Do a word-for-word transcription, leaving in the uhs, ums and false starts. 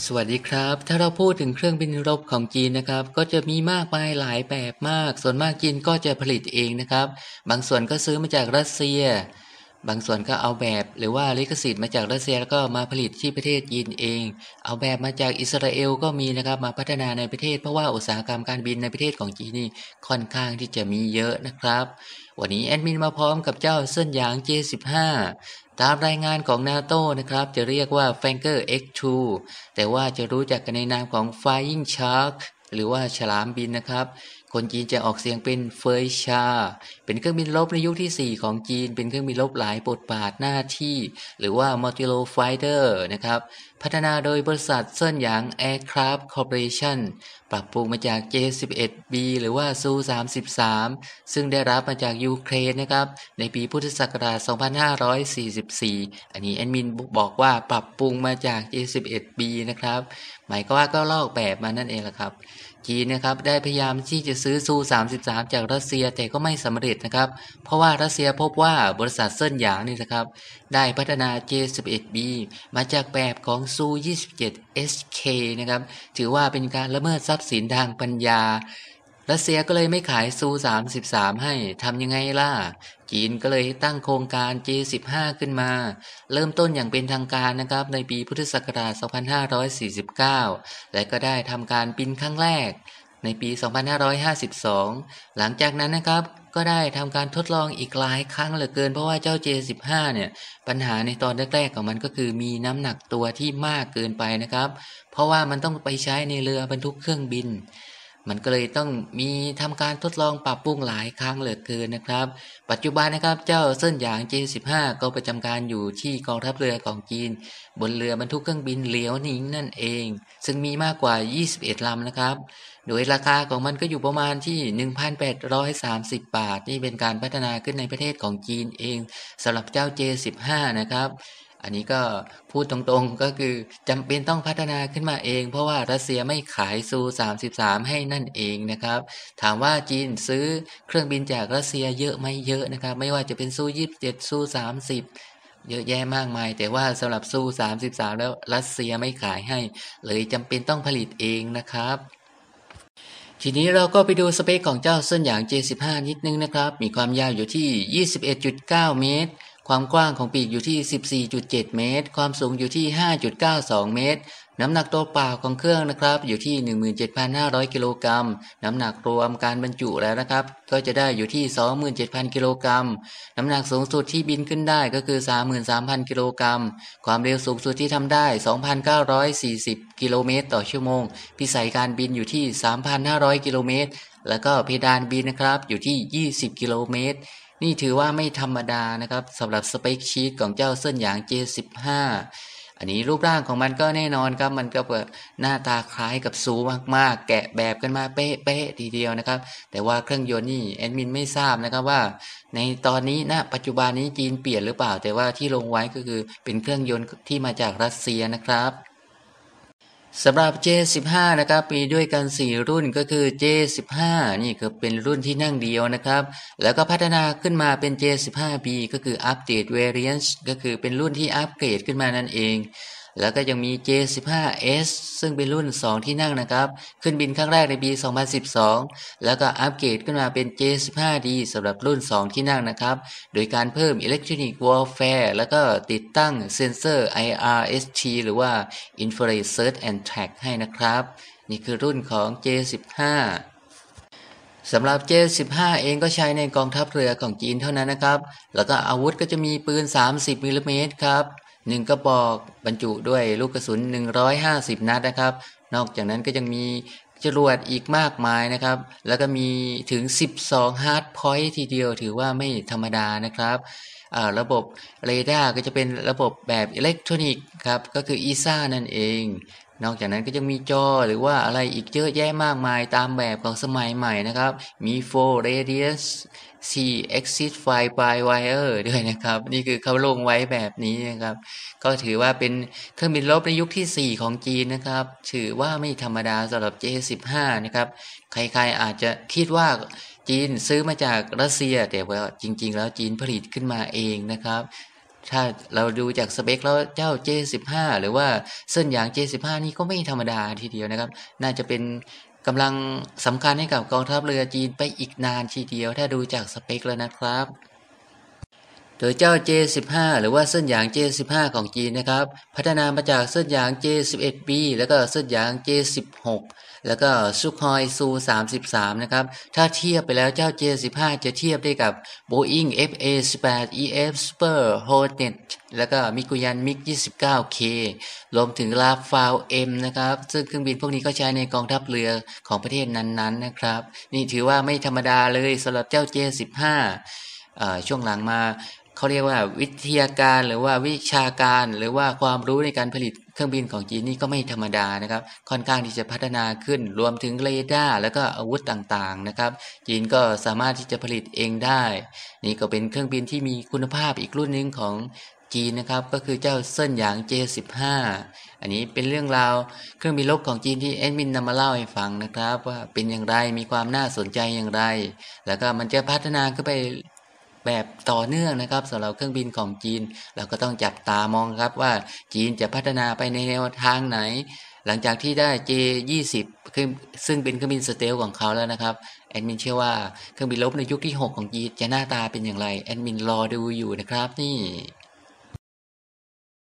สวัสดีครับถ้าเราพูดถึงเครื่องบินรบของจีนนะครับก็จะมีมากมายหลายแบบมากส่วนมากจีนก็จะผลิตเองนะครับบางส่วนก็ซื้อมาจากรัสเซียบางส่วนก็เอาแบบหรือว่าลิขสิทธิ์มาจากรัสเซียแล้วก็มาผลิตที่ประเทศจีนเองเอาแบบมาจากอิสราเอลก็มีนะครับมาพัฒนาในประเทศเพราะว่าอุตสาหกรรมการบินในประเทศของจีนนี่ค่อนข้างที่จะมีเยอะนะครับวันนี้แอดมินมาพร้อมกับเจ้าเซินหยาง เจ สิบห้า ตามรายงานของ NATO นะครับจะเรียกว่า Flanker เอ็กซ์ ทู แต่ว่าจะรู้จักกันในนามของ Flying Shark หรือว่าฉลามบินนะครับคนจีนจะออกเสียงเป็นเฟยชาเป็นเครื่องบินรบในยุคที่สี่ของจีนเป็นเครื่องบินรบหลายบทบาทหน้าที่หรือว่า Multi-role Fighter นะครับพัฒนาโดยบริษัทเซินหยาง Aircraft Corporation ปรับปรุงมาจาก เจ สิบเอ็ด บี หรือว่า ซู สามสิบสาม ซึ่งได้รับมาจากยูเครนนะครับในปีพุทธศักราช สองพันห้าร้อยสี่สิบสี่ อันนี้แอดมินบอกว่าปรับปรุงมาจาก เจ สิบเอ็ด บี นะครับหมายก็ว่าก็ลอกแบบมานั่นเองแหละครับจีนนะครับได้พยายามที่จะซื้อซู สามสิบสาม จากรัสเซียแต่ก็ไม่สำเร็จนะครับเพราะว่ารัสเซียพบว่าบริษัทเซินหยางนี่นะครับได้พัฒนา เจ สิบเอ็ด บี มาจากแบบของซู ยี่สิบเจ็ด เอส เค นะครับถือว่าเป็นการละเมิดทรัพย์สินทางปัญญารัสเซียก็เลยไม่ขายซู สามสิบสาม ให้ทำยังไงล่ะจีนก็เลยตั้งโครงการ เจ สิบห้า ขึ้นมาเริ่มต้นอย่างเป็นทางการนะครับในปีพุทธศักราช สองพันห้าร้อยสี่สิบเก้า และก็ได้ทำการบินครั้งแรกในปี สองพันห้าร้อยห้าสิบสอง หลังจากนั้นนะครับก็ได้ทำการทดลองอีกหลายครั้งเหลือเกินเพราะว่าเจ้า เจ สิบห้า เนี่ยปัญหาในตอนแรกๆของมันก็คือมีน้ำหนักตัวที่มากเกินไปนะครับเพราะว่ามันต้องไปใช้ในเรือบรรทุกเครื่องบินมันก็เลยต้องมีทำการทดลองปรับปรุงหลายครั้งเหลือเกินนะครับปัจจุบันนะครับเจ้าเซินหยาง เจ สิบห้า ก็ประจำการอยู่ที่กองทัพเรือของจีนบนเรือบรรทุกเครื่องบินเหลียวหนิงนั่นเองซึ่งมีมากกว่ายี่สิบเอ็ดลำนะครับโดยราคาของมันก็อยู่ประมาณที่ หนึ่งพันแปดร้อยสามสิบ บาทนี่เป็นการพัฒนาขึ้นในประเทศของจีนเองสำหรับเจ้า เจ สิบห้า นะครับอันนี้ก็พูดตรงๆก็คือจำเป็นต้องพัฒนาขึ้นมาเองเพราะว่ารัสเซียไม่ขายซู สามสิบสาม ให้นั่นเองนะครับถามว่าจีนซื้อเครื่องบินจากรัสเซียเยอะไหมเยอะนะครับไม่ว่าจะเป็นซู ยี่สิบเจ็ด ซู สามสิบ เยอะแยะมากมายแต่ว่าสำหรับซู สามสิบสาม แล้วรัสเซียไม่ขายให้เลยจำเป็นต้องผลิตเองนะครับทีนี้เราก็ไปดูสเปคของเจ้าเซินหยาง เจ สิบห้า นิดนึงนะครับมีความยาวอยู่ที่ ยี่สิบเอ็ดจุดเก้า เมตรความกว้างของปีกอยู่ที่ สิบสี่จุดเจ็ด เมตรความสูงอยู่ที่ ห้าจุดเก้าสอง เมตรน้ำหนักตัวเปล่าของเครื่องนะครับอยู่ที่ หนึ่งหมื่นเจ็ดพันห้าร้อย กิโลกรัมน้ำหนักรวมการบรรจุแล้วนะครับก็จะได้อยู่ที่ สองหมื่นเจ็ดพัน กิโลกรัมน้ำหนักสูงสุดที่บินขึ้นได้ก็คือ สามหมื่นสามพัน กิโลกรัมความเร็วสูงสุดที่ทำได้ สองพันเก้าร้อยสี่สิบ กิโลเมตรต่อชั่วโมงพิสัยการบินอยู่ที่ สามพันห้าร้อย กิโลเมตรแล้วก็เพดานบินนะครับอยู่ที่ ยี่สิบ กิโลเมตรนี่ถือว่าไม่ธรรมดานะครับสำหรับสเปคชีทของเจ้าเซินหยาง เจ สิบห้า อันนี้รูปร่างของมันก็แน่นอนครับมันก็หน้าตาคล้ายกับซูมากๆแกะแบบกันมาเป๊ะๆทีเดียวนะครับแต่ว่าเครื่องยนต์นี่แอดมินไม่ทราบนะครับว่าในตอนนี้ณปัจจุบันนี้จีนเปลี่ยนหรือเปล่าแต่ว่าที่ลงไว้ก็คือเป็นเครื่องยนต์ที่มาจากรัสเซียนะครับสำหรับ เจ สิบห้า นะครับมีด้วยกันสี่รุ่นก็คือ เจ สิบห้า นี่คือเป็นรุ่นที่นั่งเดียวนะครับแล้วก็พัฒนาขึ้นมาเป็น เจ สิบห้า บี ก็คือ Update Variant ก็คือเป็นรุ่นที่อัปเกรดขึ้นมานั่นเองแล้วก็ยังมี เจ สิบห้า เอส ซึ่งเป็นรุ่นสองที่นั่งนะครับขึ้นบินครั้งแรกในปี สองพันสิบสอง แล้วก็อัปเกรดขึ้นมาเป็น เจ สิบห้า ดี สำหรับรุ่นสองที่นั่งนะครับโดยการเพิ่ม Electronic Warfare แล้วก็ติดตั้งเซ็นเซอร์ ไอ อาร์ เอส ที หรือว่า Infrared Search and Track ให้นะครับนี่คือรุ่นของ เจ สิบห้า สำหรับ เจ สิบห้า เองก็ใช้ในกองทัพเรือของจีนเท่านั้นนะครับแล้วก็อาวุธก็จะมีปืนสามสิบมิลลิเมตรครับหนึ่งกระบอกบรรจุด้วยลูกกระสุนหนึ่งร้อยห้าสิบนัดนะครับนอกจากนั้นก็ยังมีจรวดอีกมากมายนะครับแล้วก็มีถึงสิบสองฮาร์ดพอยต์ทีเดียวถือว่าไม่ธรรมดานะครับระบบเรดาร์ก็จะเป็นระบบแบบอิเล็กทรอนิกส์ครับก็คือ อี เอส เอ นั่นเองนอกจากนั้นก็จะมีจอหรือว่าอะไรอีกเยอะแยะมากมายตามแบบของสมัยใหม่นะครับมี โฟร์ Radius สี่ Exit File by Wire ด้วยนะครับนี่คือเขาลงไว้แบบนี้นะครับก็ถือว่าเป็นเครื่องบินรบในยุคที่สี่ของจีนนะครับถือว่าไม่ธรรมดาสำหรับ เจ สิบห้า นะครับใครๆอาจจะคิดว่าจีนซื้อมาจากรัสเซียแต่ว่าจริงๆแล้วจีนผลิตขึ้นมาเองนะครับถ้าเราดูจากสเปคแล้วเจ้า เจ สิบห้า หรือว่าเซินหยาง เจ สิบห้า นี่ก็ไม่ธรรมดาทีเดียวนะครับน่าจะเป็นกำลังสำคัญให้กับกองทัพเรือจีนไปอีกนานทีเดียวถ้าดูจากสเปคแล้วนะครับโดยเจ้า เจ สิบห้า หรือว่าเซินหยาง เจ สิบห้า ของจีนนะครับพัฒนามาจากเซินหยาง เจ สิบเอ็ด บี แล้วก็เซินหยาง เจ สิบหก แล้วก็ซุคอยซูสามสิบสามนะครับถ้าเทียบไปแล้วเจ้า เจ สิบห้า จะเทียบได้กับ Boeing เอฟ เอ สิบแปด อี เอฟ Super Hornet แล้วก็มิกุยันมิก ยี่สิบเก้า เค รวมถึงลาฟาว M นะครับซึ่งเครื่องบินพวกนี้ก็ใช้ในกองทัพเรือของประเทศนั้นๆนะครับนี่ถือว่าไม่ธรรมดาเลยสำหรับเจ้า เจ สิบห้า อ่าช่วงหลังมาเขาเรียกว่าวิทยาการหรือว่าวิชาการหรือว่าความรู้ในการผลิตเครื่องบินของจีนนี่ก็ไม่ธรรมดานะครับค่อนข้างที่จะพัฒนาขึ้นรวมถึงเรดาร์แล้วก็อาวุธต่างๆนะครับจีนก็สามารถที่จะผลิตเองได้นี่ก็เป็นเครื่องบินที่มีคุณภาพอีกรุ่นหนึ่งของจีนนะครับก็คือเจ้าเซินหยาง เจ สิบห้า อันนี้เป็นเรื่องราวเครื่องบินรบของจีนที่แอดมินนำมาเล่าให้ฟังนะครับว่าเป็นอย่างไรมีความน่าสนใจอย่างไรแล้วก็มันจะพัฒนาขึ้นไปแบบต่อเนื่องนะครับสำหรับเครื่องบินของจีนเราก็ต้องจับตามองครับว่าจีนจะพัฒนาไปในแนวทางไหนหลังจากที่ได้ เจ ยี่สิบ ซึ่งเป็นเครื่องบินสเตลของเขาแล้วนะครับแอดมินเชื่อว่าเครื่องบินรบในยุคที่หกของจีนจะหน้าตาเป็นอย่างไรแอดมินรอดูอยู่นะครับนี่